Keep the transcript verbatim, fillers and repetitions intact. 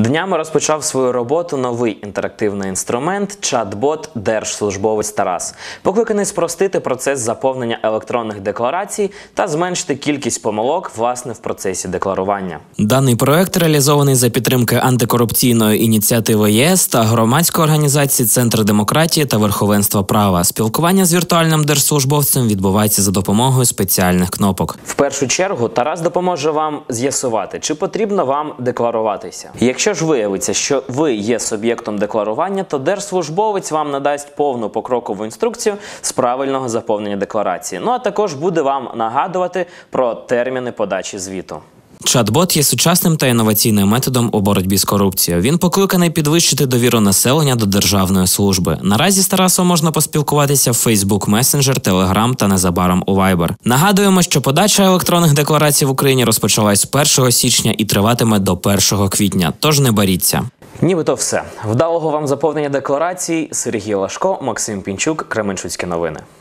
Днями розпочав свою роботу новий інтерактивний інструмент – чат-бот «Держслужбовець Тарас», покликаний спростити процес заповнення електронних декларацій та зменшити кількість помилок, власне, в процесі декларування. Даний проект реалізований за підтримки антикорупційної ініціативи ЄС та громадської організації «Центр демократії та верховенства права». Спілкування з віртуальним держслужбовцем відбувається за допомогою спеціальних кнопок. В першу чергу Тарас допоможе вам з'ясувати, чи потрібно вам декларуватися. Якщо ж виявиться, що ви є суб'єктом декларування, то держслужбовець вам надасть повну покрокову інструкцію з правильного заповнення декларації. Ну а також буде вам нагадувати про терміни подачі звіту. Чат-бот є сучасним та інноваційним методом у боротьбі з корупцією. Він покликаний підвищити довіру населення до державної служби. Наразі з Тарасом можна поспілкуватися в Facebook Messenger, Telegram та незабаром у Viber. Нагадуємо, що подача електронних декларацій в Україні розпочалась з першого січня і триватиме до першого квітня, тож не боріться. Нібито все. Вдалого вам заповнення декларацій. Сергій Лашко, Максим Пінчук, Кременчуцькі новини.